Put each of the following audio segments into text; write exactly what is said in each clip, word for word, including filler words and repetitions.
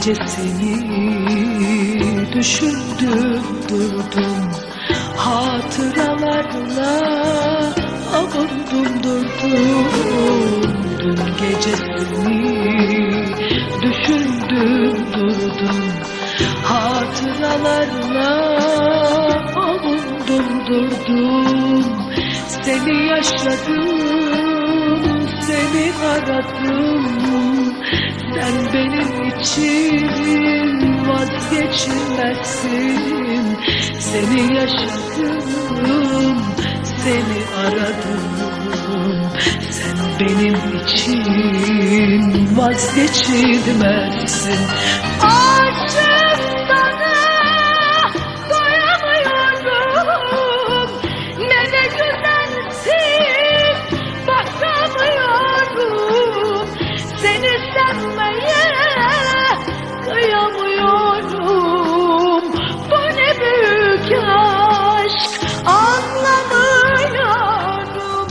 gecesini düşündüm durdum, hatıralarla avundum durdum. Dün gecesini düşündüm durdum, hatıralarla avundum durdum. Seni yaşadım, seni aradım, sen benim için vazgeçilmezsin. Seni yaşadım, seni aradım, sen benim için vazgeçilmezsin. Aşık sana doyamıyorum, ne de güzelsin bakamıyorum. Seni sevmeye kıyamıyorum. Bu ne büyük aşk, anlamıyorum.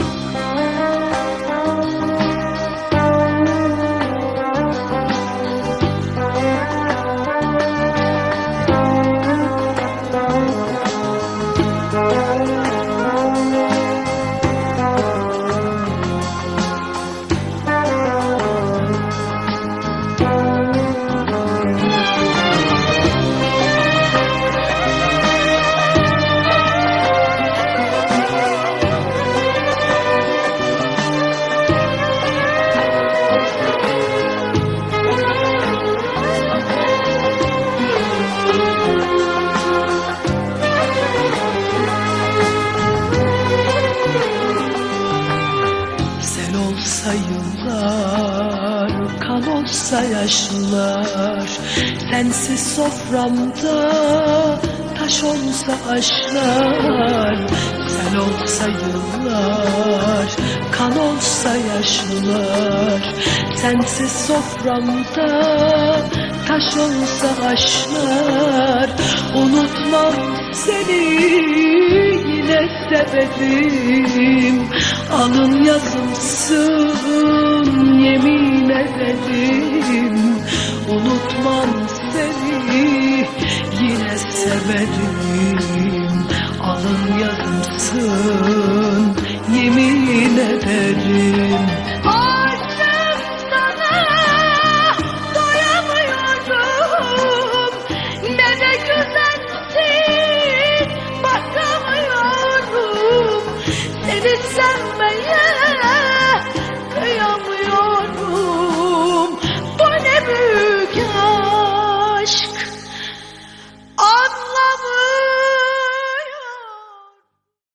Yıllar, kan olsa yaşlar, sensiz soframda taş olsa aşklar. Sen olsa yıllar, kan olsa yaşlar, sensiz soframda taş olsa aşklar. Unutmam seni, yine severim, alın yazımsın, yemin ederim. Unutmam seni, yine severim, alın yazımsın, yemin ederim. Aşık sana doyamıyorum, ne de güzelsin bakamıyorum. Seni sevmem